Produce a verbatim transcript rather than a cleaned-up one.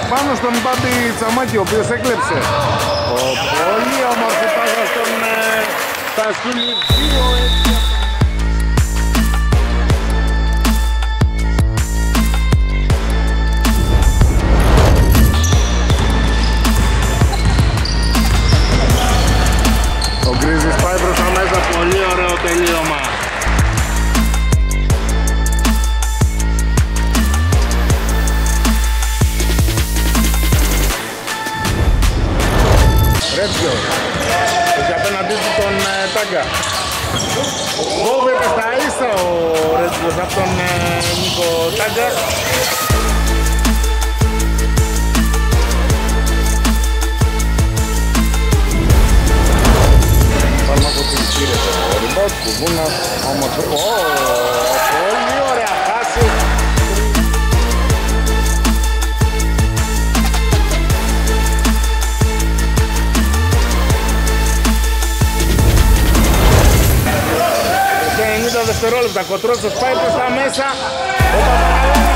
πάνω στον Μπάμπη Τσαμάκη, ο οποίος έκλεψε. Ο πολύ όμορφη πάγα στον Στασκούλη. δύο έτσι. Ο Γκρίζης πάει προς τα μέσα, πολύ ωραίο τελείωμα. Ρέτσιο, και απέναντί του τον ε, Τάγκα. Κόβεται στα ίσα ο Ρέτσιος από τον ε, Νίκο Τάγκα. Φάρμακο του πήρε το ριμπότ, κουβούνας, όμως ο, πολύ ωραία χάση. ενενήντα δευτερόλεπτα, Κοτρότσος πάει προς τα μέσα.